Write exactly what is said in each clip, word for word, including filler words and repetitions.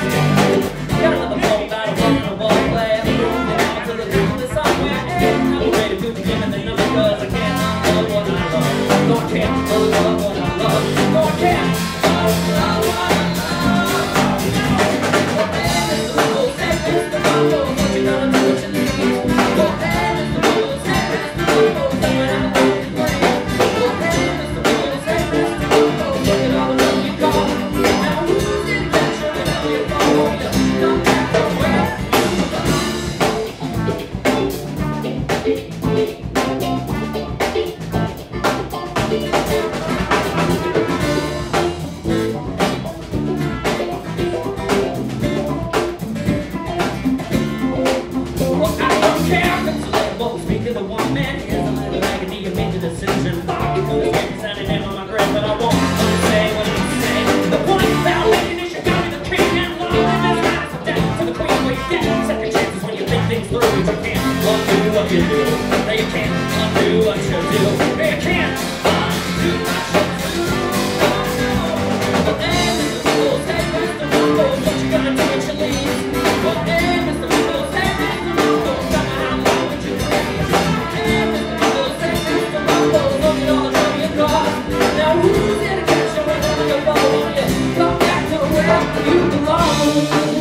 Gotta let the ball battle, run the ball play. I'm moving on to the truth somewhere. I'm ready to begin the number cause I can't love what I love. No, I can't love what I love. No, I can't love what I love. You do. No, you can't undo what you do. No, you can't undo what you do. Well, hey, Mister Rules, hey, Mister Rules, what you gonna do with your leaves? Well, hey, Mister Rules, hey, Mister Rules, tell me how long would you please? Hey, Mister Rules, hey, Mister Rules, look at all the trouble you caused. Now who's gonna catch you whenever you fall on you? Come back to where you belong.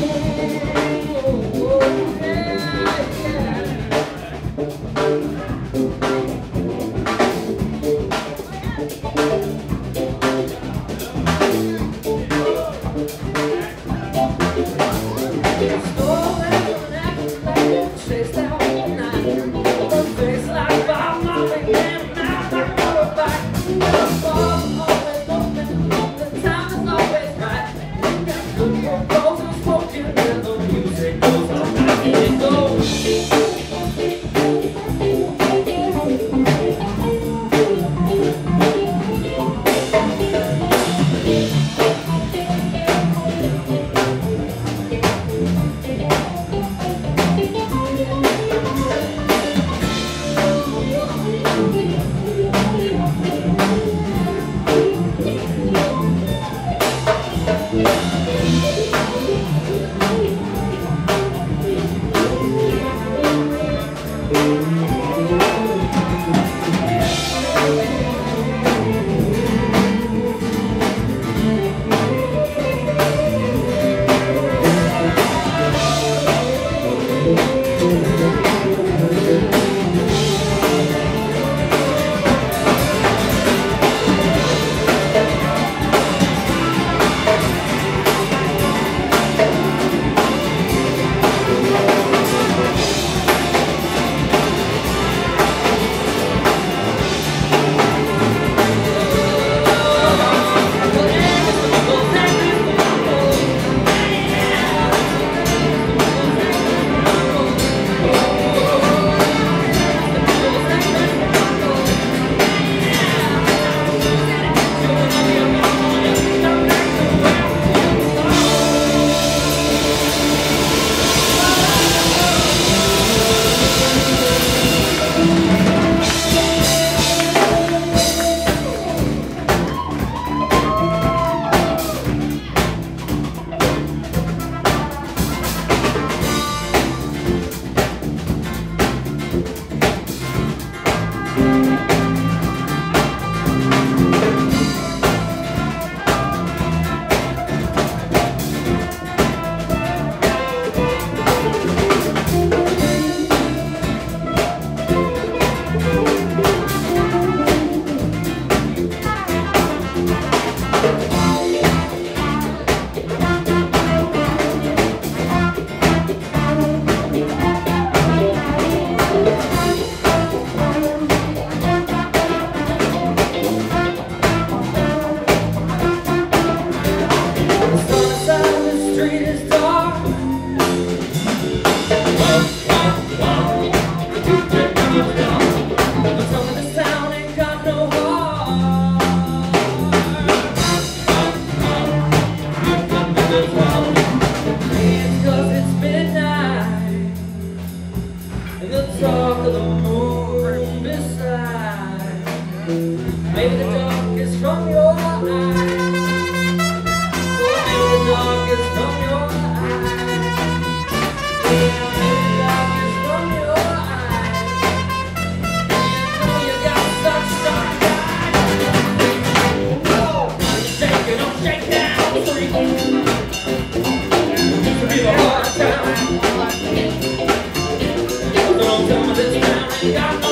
got